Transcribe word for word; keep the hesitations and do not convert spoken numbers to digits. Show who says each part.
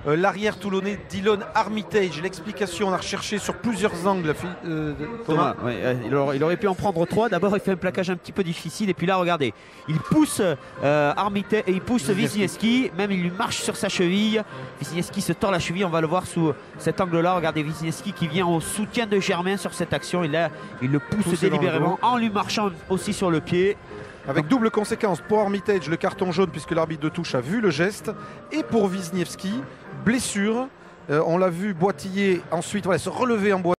Speaker 1: euh, l'arrière toulonnais Dylan Armitage. L'explication, on a recherché sur plusieurs angles. Euh,
Speaker 2: Thomas, ouais, il, aurait, il aurait pu en prendre trois. D'abord, il fait un plaquage un petit peu difficile. Et puis là, regardez, il pousse euh, Armitage et il pousse Wisniewski. Même il lui marche sur sa cheville. Wisniewski se tord la cheville. On va le voir sous cet angle-là. Regardez Wisniewski qui vient au soutien de Germain sur cette action. Il, a, il le pousse Poussé délibérément en lui marchant aussi sur le pied.
Speaker 1: Avec double conséquence pour Armitage, le carton jaune puisque l'arbitre de touche a vu le geste. Et pour Wisniewski, blessure. Euh, on l'a vu boitiller ensuite, voilà, se relever en boîte.